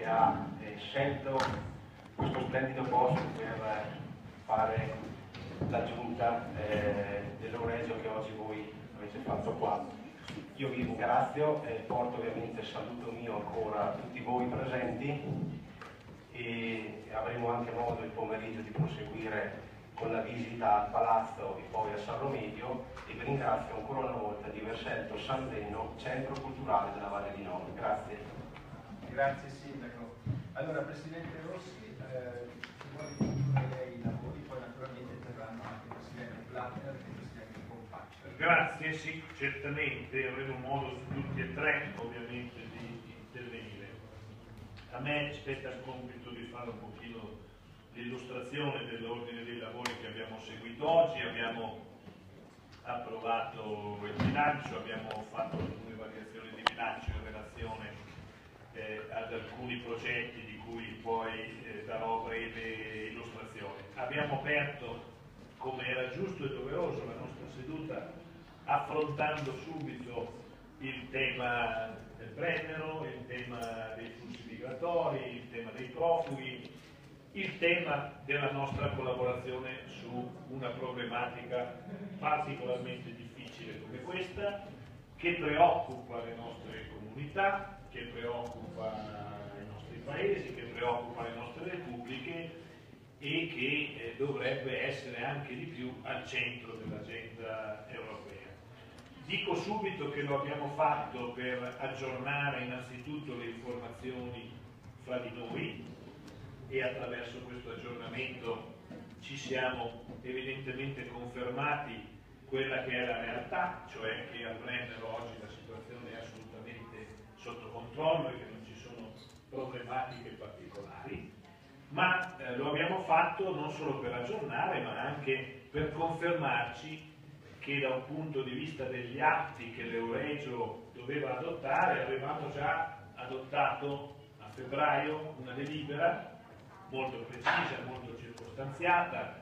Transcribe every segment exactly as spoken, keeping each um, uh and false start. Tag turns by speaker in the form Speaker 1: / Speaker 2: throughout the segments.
Speaker 1: che ha eh, scelto questo splendido posto per fare la giunta eh, dell'Euregio che oggi voi avete fatto qua. Io vi ringrazio e porto ovviamente il saluto mio ancora a tutti voi presenti e avremo anche modo il pomeriggio di proseguire con la visita al Palazzo e poi a San Romedio, e vi ringrazio ancora una volta di aver scelto San Benno, centro culturale della Valle di Novi. Grazie.
Speaker 2: Grazie Sindaco. Allora Presidente Rossi, eh, se vuole concludere lei i lavori, poi naturalmente terranno anche il Presidente Platter e il Presidente Compaccia.
Speaker 3: Grazie, sì, certamente avremo modo su tutti e tre ovviamente di intervenire. A me spetta il compito di fare un pochino l'illustrazione dell'ordine dei lavori che abbiamo seguito oggi. Abbiamo approvato il bilancio, abbiamo fatto alcune variazioni di bilancio in relazione eh, ad alcuni progetti di cui poi eh, darò breve illustrazione. Abbiamo aperto, come era giusto e doveroso, la nostra seduta affrontando subito il tema del Brennero, il tema dei flussi migratori, il tema dei profughi, il tema della nostra collaborazione su una problematica particolarmente difficile come questa, che preoccupa le nostre comunità, che preoccupa i nostri paesi, che preoccupa le nostre repubbliche e che eh, dovrebbe essere anche di più al centro dell'agenda europea. Dico subito che lo abbiamo fatto per aggiornare innanzitutto le informazioni fra di noi, e attraverso questo aggiornamento ci siamo evidentemente confermati quella che è la realtà, cioè che al Brennero oggi la situazione è assolutamente sotto controllo e che non ci sono problematiche particolari, ma eh, lo abbiamo fatto non solo per aggiornare ma anche per confermarci che da un punto di vista degli atti che l'Euregio doveva adottare avevamo già adottato a febbraio una delibera molto precisa, molto circostanziata.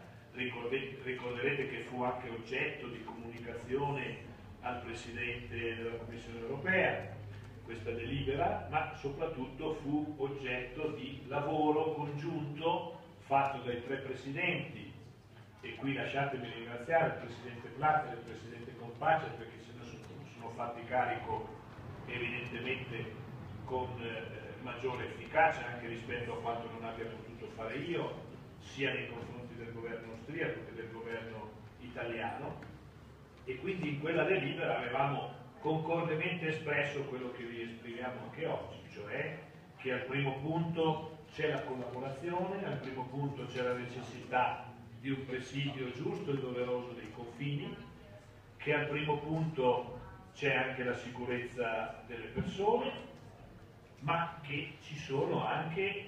Speaker 3: Ricorderete che fu anche oggetto di comunicazione al Presidente della Commissione Europea questa delibera, ma soprattutto fu oggetto di lavoro congiunto fatto dai tre Presidenti, e qui lasciatemi ringraziare il Presidente Platter e il Presidente Compaccia perché se ne sono, sono fatti carico evidentemente con eh, maggiore efficacia anche rispetto a quanto non abbia potuto fare io, sia nei confronti del governo austriaco che del governo italiano, e quindi in quella delibera avevamo concordemente espresso quello che vi esprimiamo anche oggi, cioè che al primo punto c'è la collaborazione, al primo punto c'è la necessità di un presidio giusto e doveroso dei confini, che al primo punto c'è anche la sicurezza delle persone, ma che ci sono anche eh,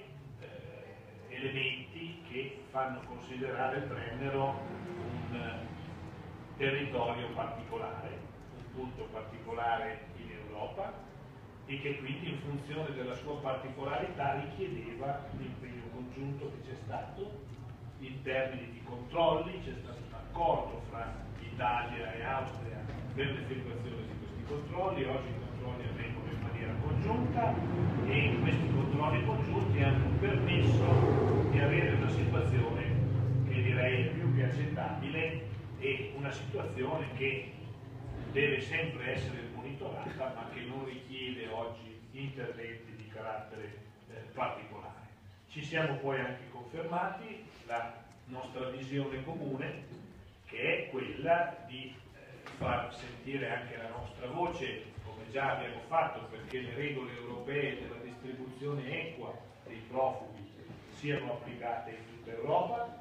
Speaker 3: elementi che fanno considerare il Brennero un eh, territorio particolare, un punto particolare in Europa, e che quindi in funzione della sua particolarità richiedeva l'impegno congiunto che c'è stato in termini di controlli. C'è stato un accordo fra Italia e Austria per l'effettuazione di questi controlli. Oggi i controlli avvengono in maniera congiunta e questi controlli congiunti hanno permesso di avere una situazione che direi è più che accettabile, e una situazione che deve sempre essere monitorata ma che non richiede oggi interventi di carattere eh, particolare. Ci siamo poi anche confermati la nostra visione comune, che è quella di eh, far sentire anche la nostra voce, come già abbiamo fatto, perché le regole europee della distribuzione equa dei profughi siano applicate in tutta Europa,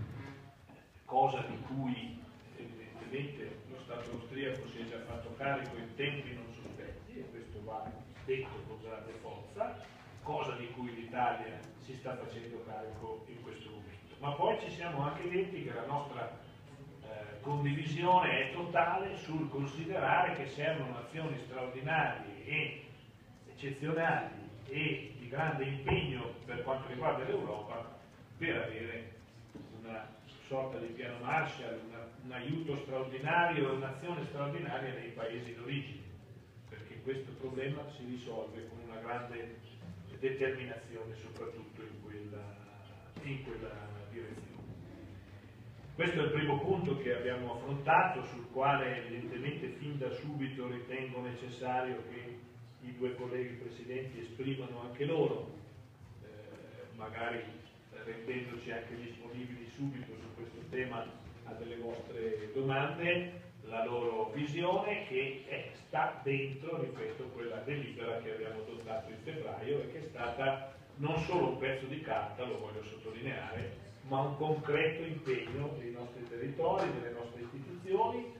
Speaker 3: cosa di cui evidentemente lo Stato austriaco si è già fatto carico in tempi non sospetti, e questo va detto con grande forza, cosa di cui l'Italia si sta facendo carico in questo momento. Ma poi ci siamo anche detti che la nostra eh, condivisione è totale sul considerare che servono azioni straordinarie e eccezionali e di grande impegno per quanto riguarda l'Europa per avere una sorta di piano Marshall, una, un aiuto straordinario e un'azione straordinaria nei paesi d'origine, perché questo problema si risolve con una grande determinazione soprattutto in quella, in quella direzione. Questo è il primo punto che abbiamo affrontato, sul quale evidentemente fin da subito ritengo necessario che i due colleghi presidenti esprimano anche loro, eh, magari rendendoci anche disponibili subito su questo tema a delle vostre domande, la loro visione che è, sta dentro, ripeto, quella delibera che abbiamo adottato in febbraio e che è stata non solo un pezzo di carta, lo voglio sottolineare, ma un concreto impegno dei nostri territori, delle nostre istituzioni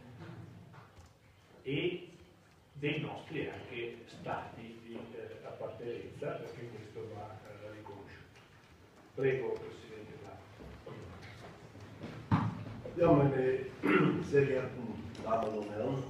Speaker 3: e dei nostri anche stati di eh, appartenenza, perché questo va eh, riconosciuto. Prego, Presidente Vlad.
Speaker 4: Ja, meine sehr geehrten Damen und Herren,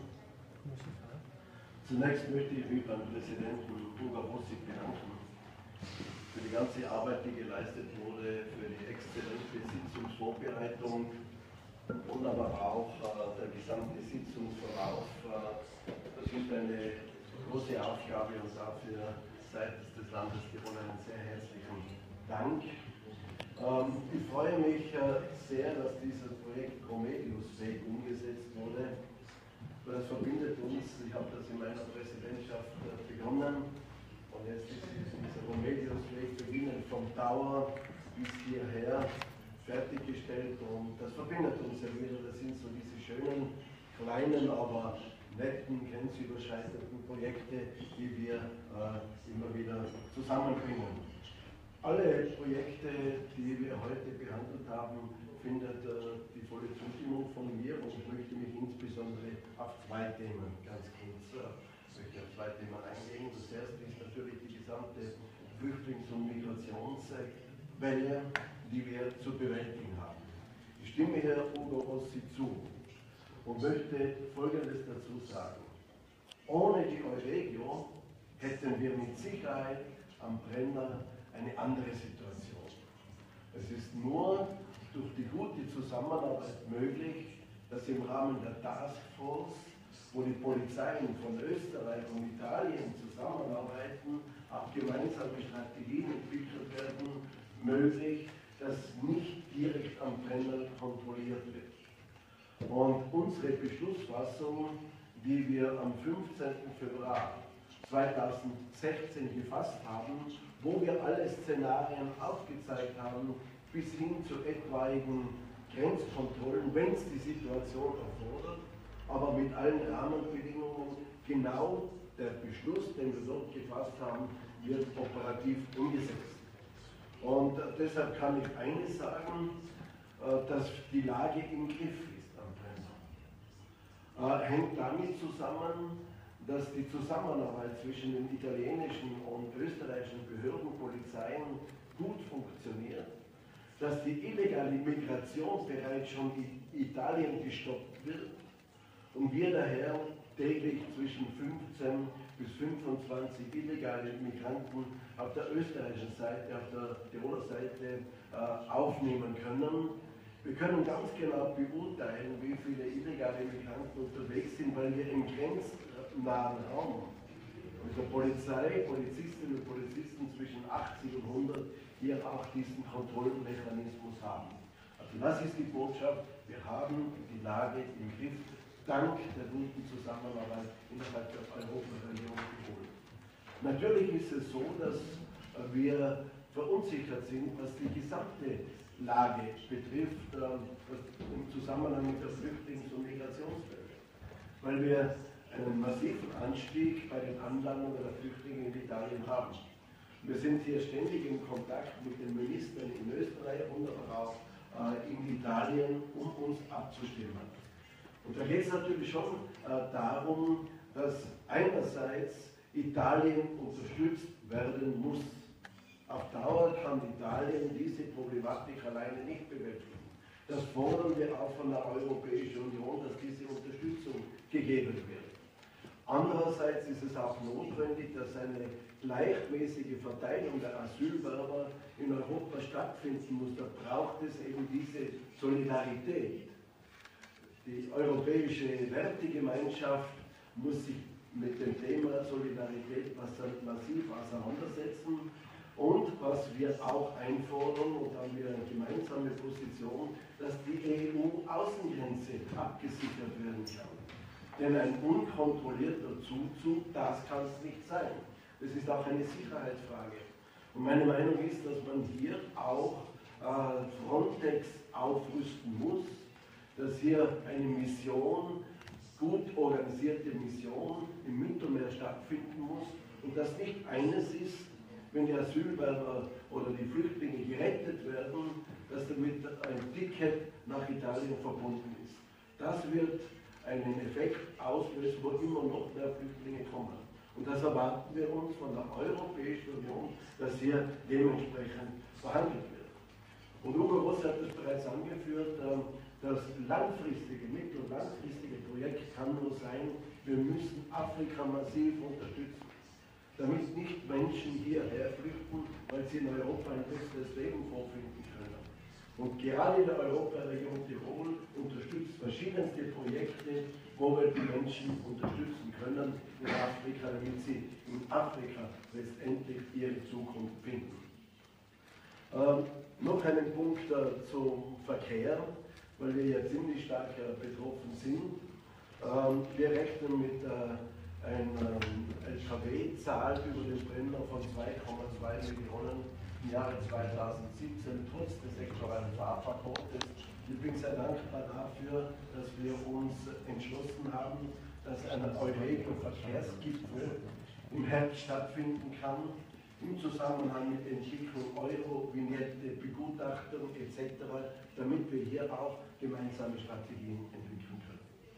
Speaker 4: zunächst möchte ich mich beim Präsidenten Ugo Rossi bedanken für die ganze Arbeit, die geleistet wurde, für die exzellente Sitzungsvorbereitung und aber auch äh, der gesamte Sitzungsverlauf. Äh, das ist eine große Aufgabe und dafür seitens des Landes Tirol einen sehr herzlichen Dank. Ähm, ich freue mich äh, sehr, dass dieses Projekt Comedius Weg umgesetzt wurde. Das verbindet uns, ich habe das in meiner Präsidentschaft äh, begonnen und jetzt ist dieser Comedius Weg beginnend vom Tower bis hierher fertiggestellt und das verbindet uns ja wieder. Das sind so diese schönen, kleinen, aber netten, grenzüberschreitenden Projekte, die wir äh, immer wieder zusammenbringen. Alle Projekte, die wir heute behandelt haben, findet äh, die volle Zustimmung von mir und ich möchte mich insbesondere auf zwei Themen ganz kurz äh, möchte auf zwei Themen eingehen. Das erste ist natürlich die gesamte Flüchtlings- und Migrationswelle, die wir zu bewältigen haben. Ich stimme Herr Ugo Rossi zu und möchte Folgendes dazu sagen. Ohne die Euregio hätten wir mit Sicherheit am Brenner eine andere Situation. Es ist nur durch die gute Zusammenarbeit möglich, dass im Rahmen der Taskforce, wo die Polizeien von Österreich und Italien zusammenarbeiten, auch gemeinsame Strategien entwickelt werden, möglich, dass nicht direkt am Brenner kontrolliert wird. Und unsere Beschlussfassung, die wir am fünfzehnten Februar zweitausendsechzehn gefasst haben, wo wir alle Szenarien aufgezeigt haben, bis hin zu etwaigen Grenzkontrollen, wenn es die Situation erfordert, aber mit allen Rahmenbedingungen, genau der Beschluss, den wir dort gefasst haben, wird operativ umgesetzt. Und äh, deshalb kann ich eines sagen, äh, dass die Lage im Griff ist am Brenner. Äh, hängt damit zusammen, dass die Zusammenarbeit zwischen den italienischen und österreichischen Behörden, Polizeien gut funktioniert, dass die illegale Migration bereits schon in Italien gestoppt wird und wir daher täglich zwischen fünfzehn bis fünfundzwanzig illegale Migranten auf der österreichischen Seite, auf der Tiroler Seite äh, aufnehmen können. Wir können ganz genau beurteilen, wie viele illegale Migranten unterwegs sind, weil wir im grenznahen Raum mit der Polizei, Polizistinnen und Polizisten zwischen achtzig und hundert hier auch diesen Kontrollmechanismus haben. Also das ist die Botschaft, wir haben die Lage im Griff, dank der guten Zusammenarbeit innerhalb der Europaregion Tirol. Natürlich ist es so, dass wir verunsichert sind, was die gesamte Lage betrifft, im Zusammenhang mit der Flüchtlings- und Migrationswelle, weil wir einen massiven Anstieg bei den Anlandungen der Flüchtlinge in Italien haben. Wir sind hier ständig in Kontakt mit den Ministern in Österreich und aber auch äh, in Italien, um uns abzustimmen. Und da geht es natürlich schon äh, darum, dass einerseits Italien unterstützt werden muss. Auf Dauer kann Italien diese Problematik alleine nicht bewältigen. Das fordern wir auch von der Europäischen Union, dass diese Unterstützung gegeben wird. Andererseits ist es auch notwendig, dass eine gleichmäßige Verteilung der Asylwerber in Europa stattfinden muss. Da braucht es eben diese Solidarität. Die europäische Wertegemeinschaft muss sich mit dem Thema Solidarität massiv auseinandersetzen. Und was wir auch einfordern, und da haben wir eine gemeinsame Position, dass die E U-Außengrenze abgesichert werden kann. Denn ein unkontrollierter Zuzug, das kann es nicht sein. Das ist auch eine Sicherheitsfrage. Und meine Meinung ist, dass man hier auch äh, Frontex aufrüsten muss, dass hier eine Mission, gut organisierte Mission im Mittelmeer stattfinden muss und das nicht eines ist, wenn die Asylbewerber oder die Flüchtlinge gerettet werden, dass damit ein Ticket nach Italien verbunden ist. Das wird einen Effekt auslösen, wo immer noch mehr Flüchtlinge kommen. Und das erwarten wir uns von der Europäischen Union, dass hier dementsprechend verhandelt wird. Und Hugo Rossi hat es bereits angeführt, das langfristige, mittel- und langfristige Projekt kann nur sein, wir müssen Afrika massiv unterstützen, damit nicht Menschen hierher flüchten, weil sie in Europa ein besseres Leben vorfinden können. Und gerade in der Europaregion Tirol unterstützt verschiedenste Projekte, wo wir die Menschen unterstützen können in Afrika, damit sie in Afrika letztendlich ihre Zukunft finden. Ähm, noch einen Punkt äh, zum Verkehr, weil wir ja ziemlich stark äh, betroffen sind. Ähm, wir rechnen mit äh, einer L K W-Zahl über den Brenner von zwei Komma zwei Millionen im Jahre zweitausendsiebzehn, trotz des sektoralen Fahrverbotes. Ich bin sehr dankbar dafür, dass wir uns entschlossen haben, dass ein Eurego-Verkehrsgipfel im Herbst stattfinden kann, im Zusammenhang mit Entwicklung Euro-Vignette, Begutachtung et cetera, damit wir hier auch gemeinsame Strategien entwickeln können.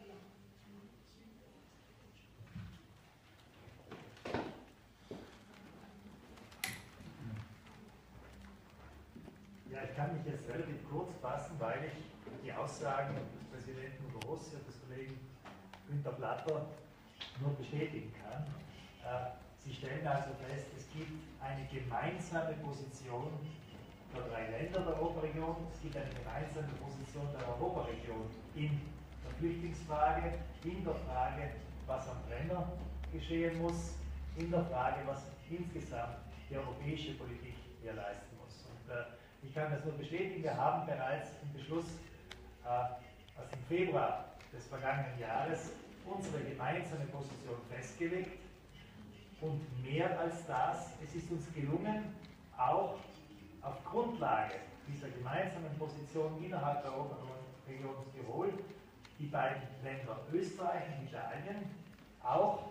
Speaker 5: Ja, ich kann mich jetzt relativ kurz fassen, weil ich die Aussagen des Präsidenten Rossi und des Kollegen Günther Platter nur bestätigen kann. Sie stellen also fest, es gibt eine gemeinsame Position der drei Länder der Europaregion, es gibt eine gemeinsame Position der Europaregion in der Flüchtlingsfrage, in der Frage, was am Brenner geschehen muss, in der Frage, was insgesamt die europäische Politik hier leisten muss. Und, äh, ich kann das nur bestätigen, wir haben bereits im Beschluss äh, aus dem Februar des vergangenen Jahres unsere gemeinsame Position festgelegt. Und mehr als das, es ist uns gelungen, auch auf Grundlage dieser gemeinsamen Position innerhalb der Europaregion Tirol die beiden Länder Österreich und Italien auch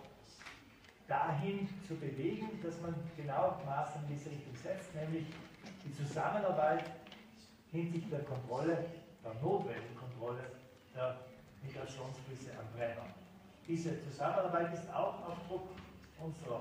Speaker 5: dahin zu bewegen, dass man genau Maßnahmen in diese Richtung setzt, nämlich die Zusammenarbeit hinsichtlich der Kontrolle, der notwendigen Kontrolle der Migrationsflüsse am Brenner. Diese Zusammenarbeit ist auch auf Druck unserer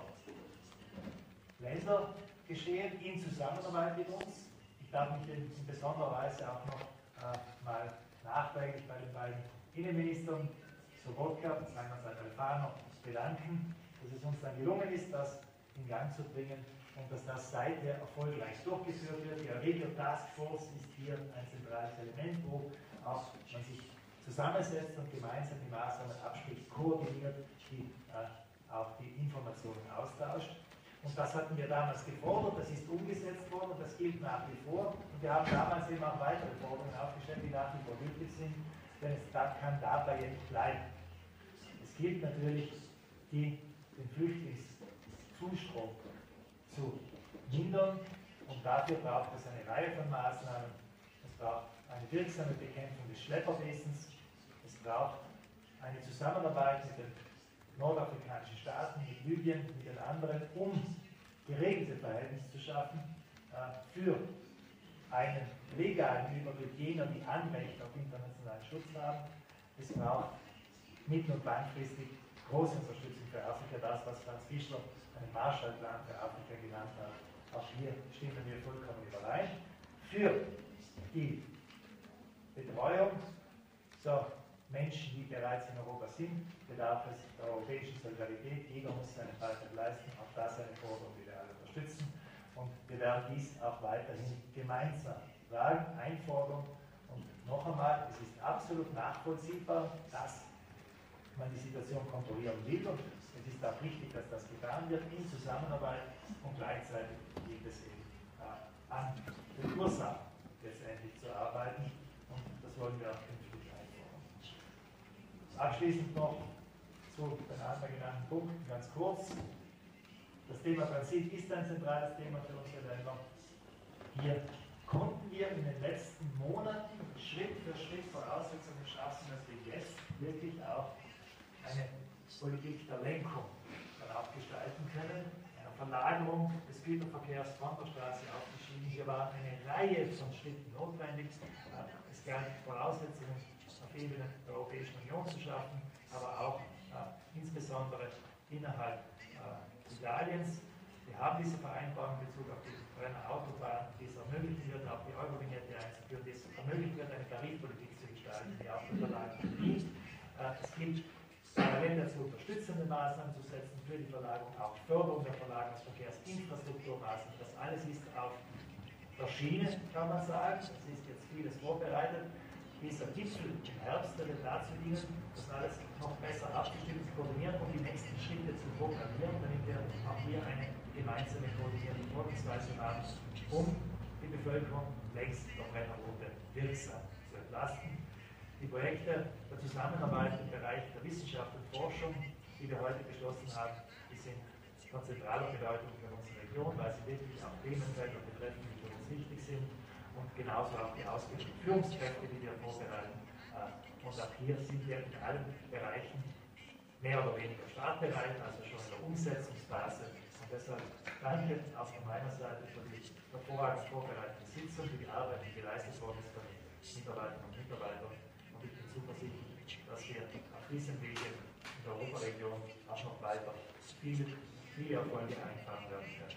Speaker 5: Länder geschehen, in Zusammenarbeit mit uns. Ich darf mich in, in besonderer Weise auch noch äh, mal nachträglich bei den beiden Innenministern Sobotka und seinerseits Alfano bedanken, dass es uns dann gelungen ist, das in Gang zu bringen und dass das seither erfolgreich durchgeführt wird. Die Regio Task Force ist hier ein zentrales Element, wo auch man sich zusammensetzt und gemeinsam die Maßnahmen abspricht, koordiniert, die äh, auch die Informationen austauscht. Und das hatten wir damals gefordert, das ist umgesetzt worden und das gilt nach wie vor. Und wir haben damals eben auch weitere Forderungen aufgestellt, die nach wie vor gültig sind, denn es kann dabei ja nicht bleiben. Es gilt natürlich, die, den Flüchtlingszustrom zu mindern und dafür braucht es eine Reihe von Maßnahmen. Es braucht eine wirksame Bekämpfung des Schlepperwesens, es braucht eine Zusammenarbeit mit den nordafrikanischen Staaten, mit Libyen, mit den anderen, um geregelte Verhältnisse zu schaffen äh, für einen legalen Überblick jener, die Anrecht auf internationalen Schutz haben. Es braucht mittel- und langfristig große Unterstützung für Afrika, das, was Franz Fischler einen Marshallplan für Afrika genannt hat. Auch hier stimmen wir vollkommen überein. Für die Betreuung der Menschen, die bereits in Europa sind, bedarf es der europäischen Solidarität. Jeder muss seinen Beitrag leisten. Auch das ist eine Forderung, die wir alle unterstützen. Und wir werden dies auch weiterhin gemeinsam tragen, einfordern. Und noch einmal, es ist absolut nachvollziehbar, dass man die Situation kontrollieren will. Und es ist auch wichtig, dass das getan wird in Zusammenarbeit. Und gleichzeitig gibt es eben Ursachen letztendlich zu arbeiten, und das wollen wir auch künftig einfordern. Abschließend noch zu den anderen genannten Punkten ganz kurz. Das Thema Transit ist ein zentrales Thema für unsere Länder. Hier konnten wir in den letzten Monaten Schritt für Schritt Voraussetzungen schaffen, dass wir jetzt wirklich auch eine Politik der Lenkung dann auch gestalten können, eine Verlagerung des Güterverkehrs von der Straße auf die Schienen. Hier war eine Reihe von Schritten notwendig. Es galt Voraussetzungen auf Ebene der Europäischen Union zu schaffen, aber auch äh, insbesondere innerhalb äh, Italiens. Wir haben diese Vereinbarung in Bezug auf die Brenner Autobahn, die es ermöglichen wird, auch die Eurovignette einzuführen, die es ermöglichen wird, eine Tarifpolitik zu gestalten, die auch der Verlagerung dient. Äh, es gibt parallel dazu unterstützende Maßnahmen zu setzen für die Verlagerung, auch Förderung der Verlagerungsverkehrs, Infrastrukturmaßnahmen. Das alles ist auf der Schiene, kann man sagen. Es ist jetzt vieles vorbereitet. Dieser Gipfel im Herbst wird dazu dienen, das alles noch besser abgestimmt zu koordinieren und die nächsten Schritte zu programmieren, damit wir auch hier eine gemeinsame koordinierte Vorgehensweise haben, um die Bevölkerung längs der Brennerroute wirksam zu entlasten. Die Projekte der Zusammenarbeit im Bereich der Wissenschaft und Forschung, die wir heute beschlossen haben, die sind von zentraler Bedeutung für unsere Region, weil sie wirklich auch Themenfelder betreffen, die für uns wichtig sind, und genauso auch die ausgebildeten Führungskräfte, die wir vorbereiten. Und auch hier sind wir in allen Bereichen mehr oder weniger startbereit, also schon in der Umsetzungsphase. Und deshalb danke auch von meiner Seite für die hervorragend vorbereitete Sitzung, für die Arbeit, die geleistet worden ist von den Mitarbeiterinnen und Mitarbeitern. Und ich bin zuversichtlich, dass wir auf diesem Wege in der Europaregion auch noch weiter viele, viele Erfolge einfahren werden können.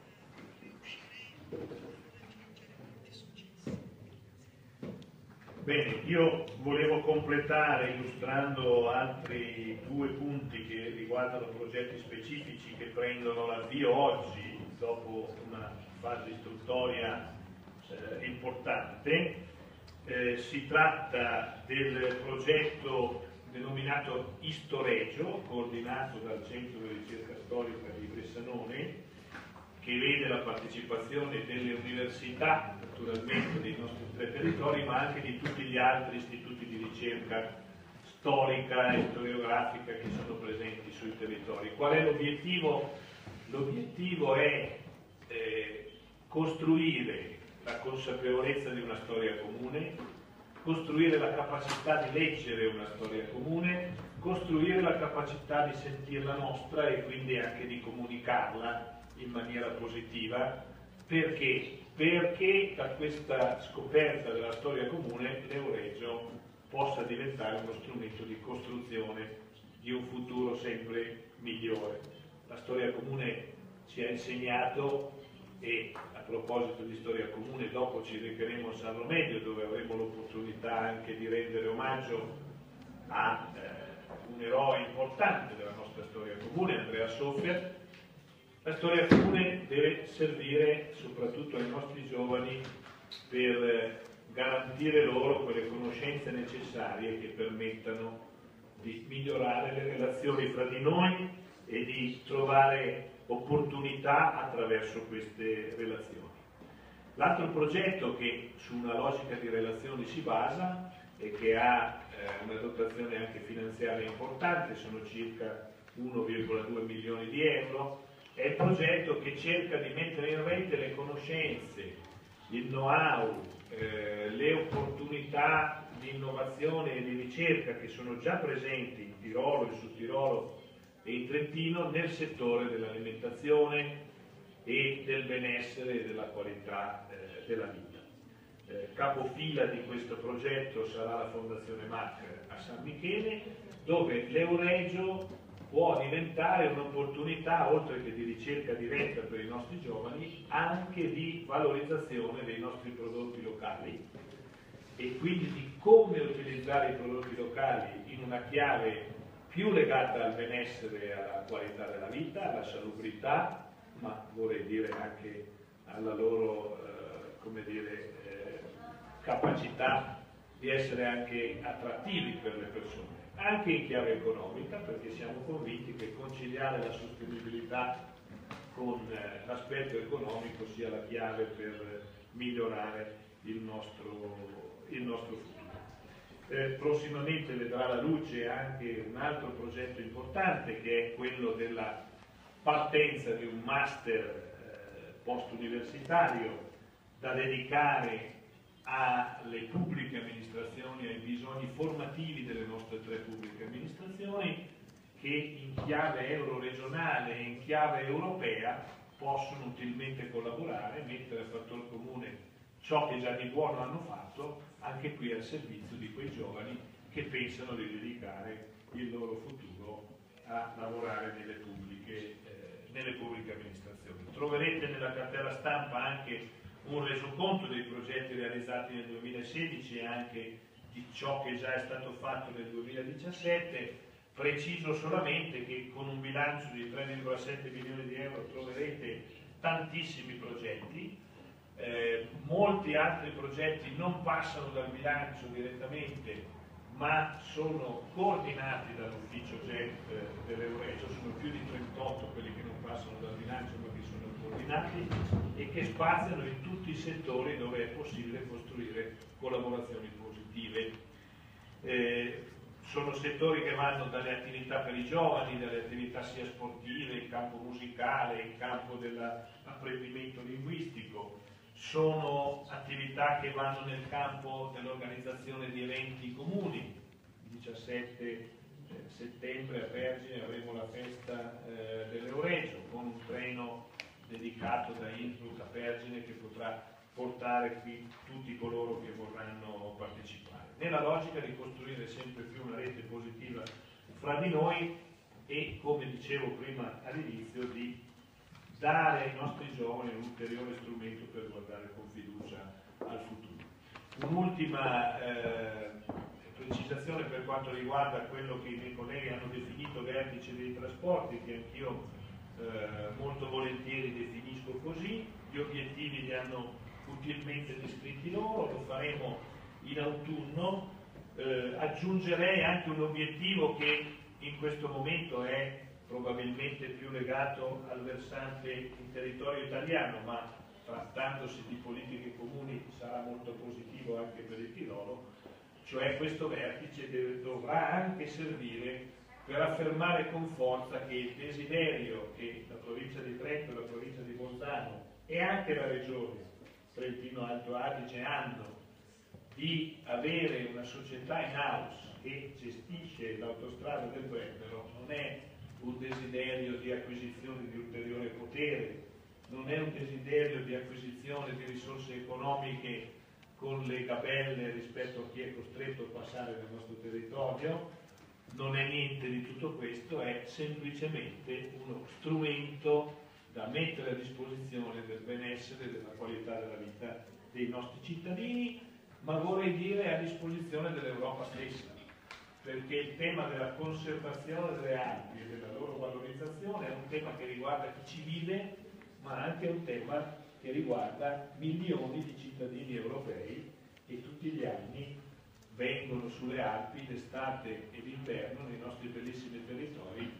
Speaker 3: Bene, io volevo completare illustrando altri due punti che riguardano progetti specifici che prendono l'avvio oggi, dopo una fase istruttoria eh, importante. Eh, si tratta del progetto denominato Istoregio, coordinato dal Centro di Ricerca Storica di Bressanone, che vede la partecipazione delle università, naturalmente dei nostri tre territori, ma anche di tutti gli altri istituti di ricerca storica e storiografica che sono presenti sui territori. Qual è l'obiettivo? L'obiettivo è eh, costruire la consapevolezza di una storia comune, costruire la capacità di leggere una storia comune, costruire la capacità di sentirla nostra e quindi anche di comunicarla in maniera positiva. Perché? Perché da questa scoperta della storia comune l'Euregio possa diventare uno strumento di costruzione di un futuro sempre migliore. La storia comune ci ha insegnato, e a proposito di storia comune dopo ci recheremo a San Romeo, dove avremo l'opportunità anche di rendere omaggio a eh, un eroe importante della nostra storia comune, Andrea Soffia. La storia comune deve servire soprattutto ai nostri giovani per garantire loro quelle conoscenze necessarie che permettano di migliorare le relazioni fra di noi e di trovare opportunità attraverso queste relazioni. L'altro progetto che su una logica di relazioni si basa e che ha eh, una dotazione anche finanziaria importante, sono circa uno virgola due milioni di euro, è il progetto che cerca di mettere in rete le conoscenze, il know-how, eh, le opportunità di innovazione e di ricerca che sono già presenti in Tirolo, in Sud Tirolo e in Trentino nel settore dell'alimentazione e del benessere e della qualità eh, della vita. Eh, capofila di questo progetto sarà la Fondazione M A C a San Michele, dove l'Euregio può diventare un'opportunità, oltre che di ricerca diretta per i nostri giovani, anche di valorizzazione dei nostri prodotti locali e quindi di come utilizzare i prodotti locali in una chiave più legata al benessere e alla qualità della vita, alla salubrità, ma vorrei dire anche alla loro eh, come dire, eh, capacità di essere anche attrattivi per le persone, anche in chiave economica, perché siamo convinti che conciliare la sostenibilità con eh, l'aspetto economico sia la chiave per migliorare il nostro, il nostro futuro. Eh, prossimamente vedrà la luce anche un altro progetto importante, che è quello della partenza di un master eh, post-universitario da dedicare alle pubbliche amministrazioni, ai bisogni formativi delle nostre tre pubbliche amministrazioni, che in chiave euroregionale e in chiave europea possono utilmente collaborare, mettere a fattor comune ciò che già di buono hanno fatto, anche qui al servizio di quei giovani che pensano di dedicare il loro futuro a lavorare nelle pubbliche, eh, nelle pubbliche amministrazioni. Troverete nella cartella stampa anche un resoconto dei progetti realizzati nel duemilasedici e anche di ciò che già è stato fatto nel duemiladiciassette. Preciso solamente che con un bilancio di tre virgola sette milioni di euro troverete tantissimi progetti, eh, molti altri progetti non passano dal bilancio direttamente, ma sono coordinati dall'ufficio G E P dell'Euregio, sono più di trentotto quelli che non passano dal bilancio ma che sono coordinati e che spaziano in tutti i settori dove è possibile costruire collaborazioni positive. Eh, sono settori che vanno dalle attività per i giovani, dalle attività sia sportive, in campo musicale, in campo dell'apprendimento linguistico, sono attività che vanno nel campo dell'organizzazione di eventi comuni. Il diciassette settembre a Vergine avremo la festa eh, dell'Euregio con un treno dedicato da Innsbruck a Vergine che potrà portare qui tutti coloro che vorranno partecipare, nella logica di costruire sempre più una rete positiva fra di noi e, come dicevo prima all'inizio, di dare ai nostri giovani un ulteriore strumento per guardare con fiducia al futuro. Un'ultima eh, precisazione per quanto riguarda quello che i miei colleghi hanno definito vertice dei trasporti, che anch'io eh, molto volentieri definisco così. Gli obiettivi li hanno utilmente descritti loro, lo faremo in autunno. Eh, aggiungerei anche un obiettivo che in questo momento è probabilmente più legato al versante in territorio italiano, ma trattandosi di politiche comuni sarà molto positivo anche per il Tirolo, cioè questo vertice deve, dovrà anche servire per affermare con forza che il desiderio che la provincia di Trento, la provincia di Bolzano e anche la regione Trentino Alto Adige hanno di avere una società in house che gestisce l'autostrada del Brennero non è un desiderio di acquisizione di ulteriore potere, non è un desiderio di acquisizione di risorse economiche con le gabelle rispetto a chi è costretto a passare nel nostro territorio, non è niente di tutto questo, è semplicemente uno strumento da mettere a disposizione del benessere e della qualità della vita dei nostri cittadini, ma vorrei dire a disposizione dell'Europa stessa, perché il tema della conservazione delle Alpi e della loro valorizzazione è un tema che riguarda chi ci vive, ma anche un tema che riguarda milioni di cittadini europei che tutti gli anni vengono sulle Alpi d'estate e d'inverno nei nostri bellissimi territori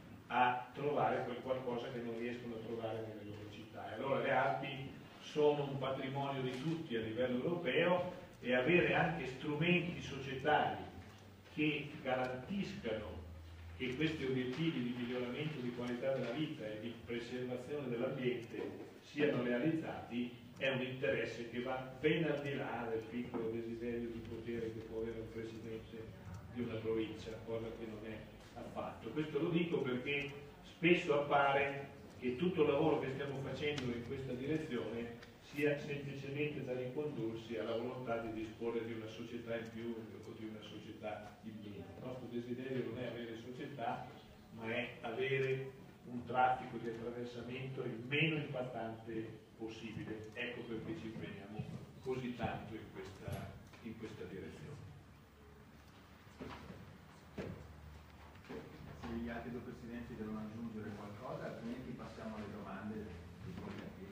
Speaker 3: a trovare quel qualcosa che non riescono a trovare nelle loro città. E allora le Alpi sono un patrimonio di tutti a livello europeo e avere anche strumenti societari che garantiscano che questi obiettivi di miglioramento di qualità della vita e di preservazione dell'ambiente siano realizzati è un interesse che va ben al di là del piccolo desiderio di potere che può avere un presidente di una provincia, cosa che non è affatto. Questo lo dico perché spesso appare che tutto il lavoro che stiamo facendo in questa direzione sia semplicemente da ricondursi alla volontà di disporre di una società in più o di una società in meno. Il nostro desiderio non è avere società, ma è avere un traffico di attraversamento il meno impattante possibile. Ecco perché ci impegniamo così tanto in questa, in questa direzione.
Speaker 2: Se gli altri due presidenti devono aggiungere qualcosa, altrimenti passiamo alle domande dei colleghi.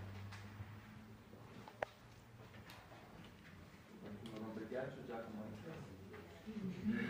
Speaker 2: Qualcuno rompe il ghiaccio, Giacomo?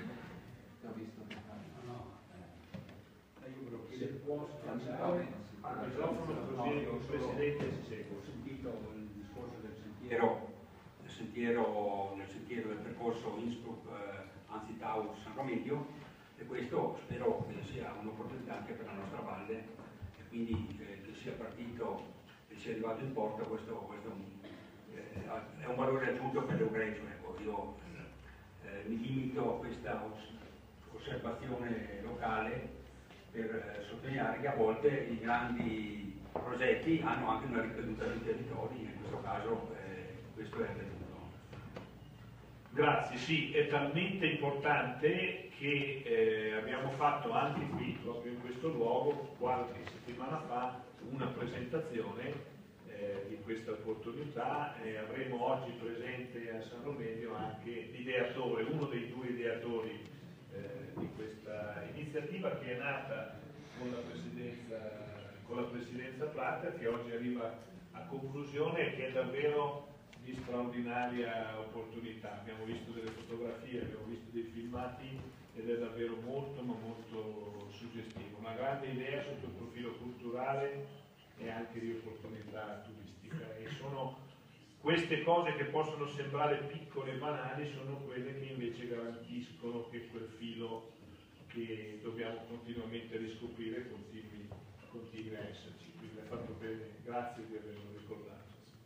Speaker 2: Ho visto che fa.
Speaker 1: Se può sfruttare,
Speaker 3: il microfono così il Presidente si segue.
Speaker 6: Ho sentito il discorso del sentiero, del sentiero, del, sentiero del percorso Innsbruck, eh, anzi Tau San Romeo, e questo spero che sia un'opportunità anche per la nostra valle, e quindi eh, che sia partito e sia arrivato in porto, questo, questo eh, è un valore aggiunto per l'Euregio. Ecco, io eh, mi limito a questa osservazione locale per eh, sottolineare che a volte i grandi progetti hanno anche una ricaduta sui territori, in questo caso eh, questo è avvenuto.
Speaker 3: Grazie, sì, è talmente importante che eh, abbiamo fatto anche qui, proprio in questo luogo, qualche settimana fa, una presentazione eh, di questa opportunità e avremo oggi presente a San Romeo anche l'ideatore, uno dei due ideatori eh, di questa iniziativa che è nata con la presidenza, con la presidenza Platter, che oggi arriva a conclusione e che è davvero di straordinaria opportunità. Abbiamo visto delle fotografie, abbiamo visto dei filmati ed è davvero molto ma molto suggestivo. Una grande idea sotto il profilo culturale e anche di opportunità turistica, e sono queste cose che possono sembrare piccole e banali, sono quelle che invece garantiscono che quel filo che dobbiamo continuamente riscoprire continui, continui a esserci. Quindi è fatto bene, grazie di averlo ricordato.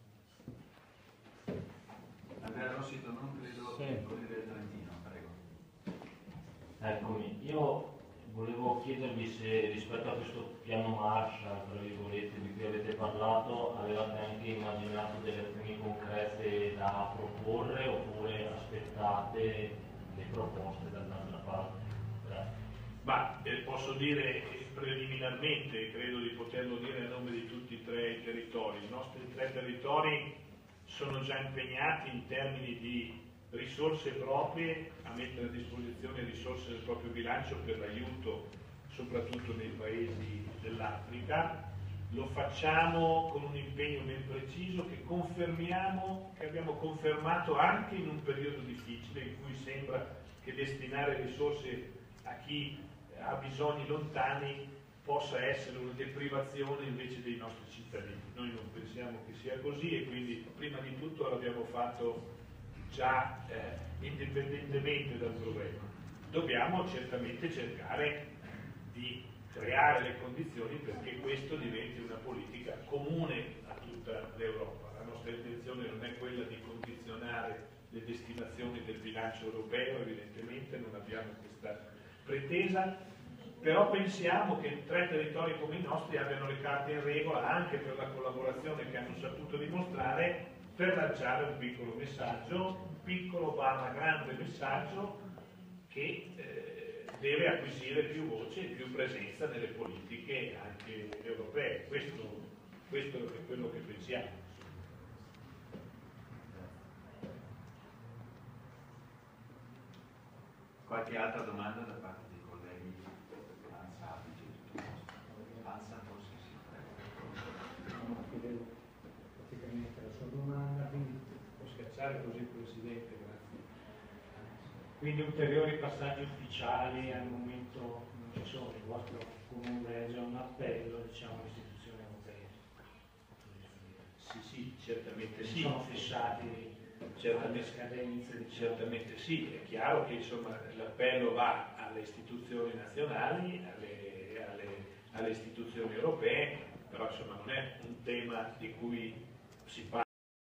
Speaker 2: Andrea Rossi, non credo
Speaker 7: Sì.
Speaker 2: che Corriere Trentino, prego.
Speaker 7: Eccomi, io volevo chiedervi se rispetto a questo piano Marshall, tra virgolette, di cui avete parlato, avevate anche immaginato delle azioni concrete da proporre oppure aspettate le proposte dall'altra parte? Grazie.
Speaker 3: Ma eh, posso dire preliminarmente, credo di poterlo dire a nome di tutti e tre i territori, i nostri tre territori sono già impegnati in termini di risorse proprie a mettere a disposizione risorse del proprio bilancio per l'aiuto soprattutto nei paesi dell'Africa. Lo facciamo con un impegno ben preciso che confermiamo, che abbiamo confermato anche in un periodo difficile in cui sembra che destinare risorse a chi ha bisogni lontani possa essere una deprivazione invece dei nostri cittadini. Noi non pensiamo che sia così e quindi prima di tutto l'abbiamo fatto già eh, indipendentemente dal problema. Dobbiamo certamente cercare di creare le condizioni perché questo diventi una politica comune a tutta l'Europa. La nostra intenzione non è quella di condizionare le destinazioni del bilancio europeo, evidentemente non abbiamo questa pretesa, però pensiamo che tre territori come i nostri abbiano le carte in regola anche per la collaborazione che hanno saputo dimostrare per lanciare un piccolo messaggio, un piccolo barra grande messaggio che eh, deve acquisire più voce e più presenza nelle politiche anche europee. Questo, questo è quello che pensiamo.
Speaker 2: Qualche altra domanda da parte dei colleghi? Anza, Anza forse sì, prego.
Speaker 5: Chiedevo praticamente la sua domanda, quindi
Speaker 3: Può schiacciare così il Presidente, grazie. Quindi ulteriori passaggi ufficiali al momento non ci sono, il vostro comune è già un appello, diciamo, alle istituzioni europee. Sì, sì, certamente sì.
Speaker 5: sono fissati
Speaker 3: Certamente,
Speaker 5: alle scadenze, diciamo.
Speaker 3: certamente sì, è chiaro che insomma, l'appello va alle istituzioni nazionali, alle, alle, alle istituzioni europee, però insomma, non è un tema di cui si parla.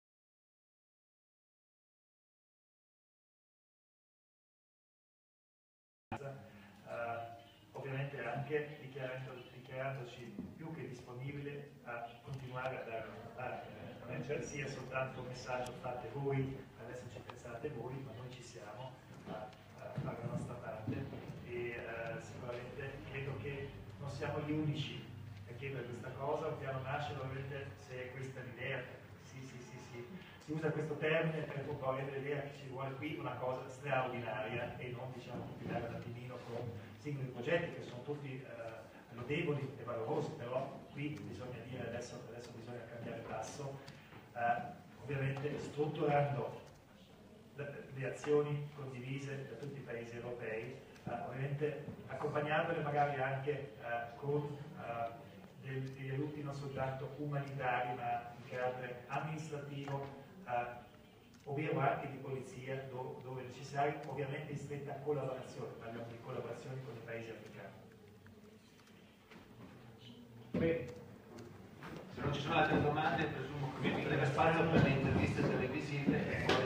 Speaker 5: Uh, ovviamente anche dichiarando, dichiarandoci più che disponibile a continuare a dare una parte, non è cioè sia soltanto un messaggio fate voi, adesso ci pensate voi, ma noi ci siamo a, a fare la nostra parte e uh, sicuramente credo che non siamo gli unici a chiedere questa cosa. Un piano nasce ovviamente se è questa l'idea, sì sì sì sì, si usa questo termine per un po' avere l'idea che ci vuole qui una cosa straordinaria e non diciamo compilare un attimino con singoli progetti che sono tutti eh, lodevoli e valorosi, però qui bisogna dire adesso, adesso bisogna cambiare passo, eh, ovviamente strutturando le azioni condivise da tutti i paesi europei, eh, ovviamente accompagnandole magari anche eh, con eh, degli adulti non soltanto umanitari ma anche altre, amministrativo, eh, ovvero anche di polizia dove, dove necessario, ovviamente in stretta collaborazione, parliamo di collaborazione con i paesi africani.
Speaker 2: Bene, se non ci sono altre domande presumo che vi deve spazio per le interviste televisive.